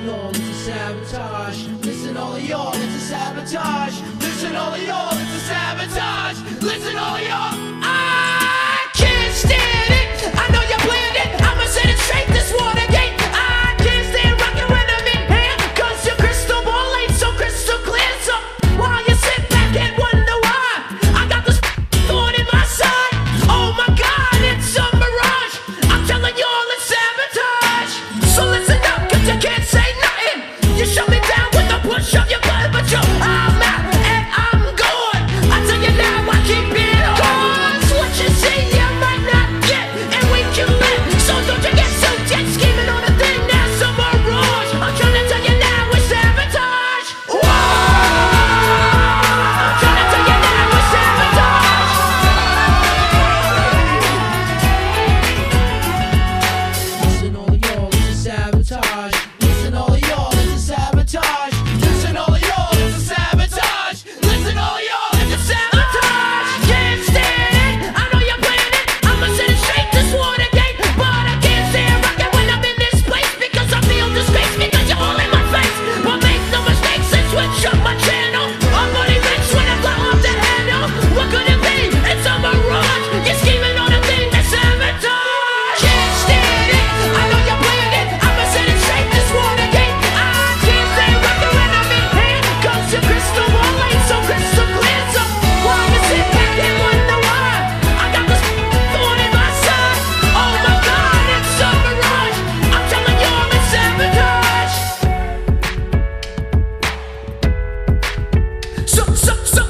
y'all, it's a sabotage. Listen, all of y'all, it's a sabotage. Listen, all of y'all, it's a sabotage. Listen, all of y'all, I can't stand it. I know you planned it. I'ma set it straight this Watergate. I can't stand rocking when I'm in here, 'cause your crystal ball ain't so crystal clear. So while you sit back and wonder why I got this thorn in my side, oh my God, it's a mirage. I'm telling y'all, it's sabotage. So listen up, 'cause you can't say nothing. You shut me down with a push of your button, but yo, I'm out and I'm gone. I tell you now, I keep it on. 'Cause what you see, you might not get, and we can live. So don't you get so jet scheming on a thing that's a mirage. I'm trying to tell you now, it's sabotage. Whoa! I'm trying to tell you now, it's sabotage. Listen, all of y'all, it's a sabotage. Listen, all of y'all, it's a sabotage. Listen, all of y'all, it's a sabotage. Listen, all of y'all, it's a sabotage. Can't stand it. I know you're playing it. I'ma set it straight this Watergate, but I can't stand rocking when I'm in this place, because I feel the space because you're all in my face. But make no mistakes and switch up my channel. I'm money rich when I blow off the handle. What could it be? It's a mirage. You're scheming on a thing that's sabotage. Can't stand it. I know you're playing it. I'ma set it straight this Watergate. I can't stand rocking when I'm in here, 'cause your crystal ball ain't so crystal clear. So while you sit back and wonder why I got this thorn in my side, oh my God, it's a mirage. I'm telling y'all, it's sabotage. So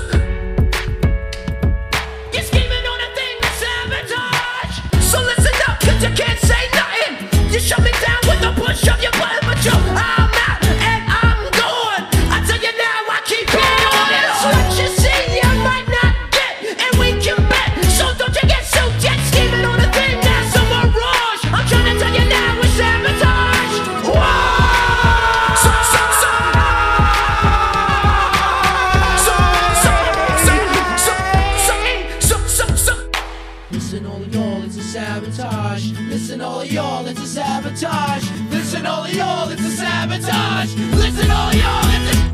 you're scheming on a thing that's sabotage. So listen up, 'cause you can't say nothing. You shut me down with a push of your button, but yo, I'm out and I'm gone. I tell you now, I keep it on. It's what you see, you might not get, and we can bet. So don't you get so jet scheming on a thing that's a mirage. I'm trying to tell you now, it's sabotage. Whoa! Listen, all of y'all, it's a sabotage. Listen, all of y'all, it's a sabotage. Listen, all of y'all, it's a sabotage. Listen, all of y'all, it's a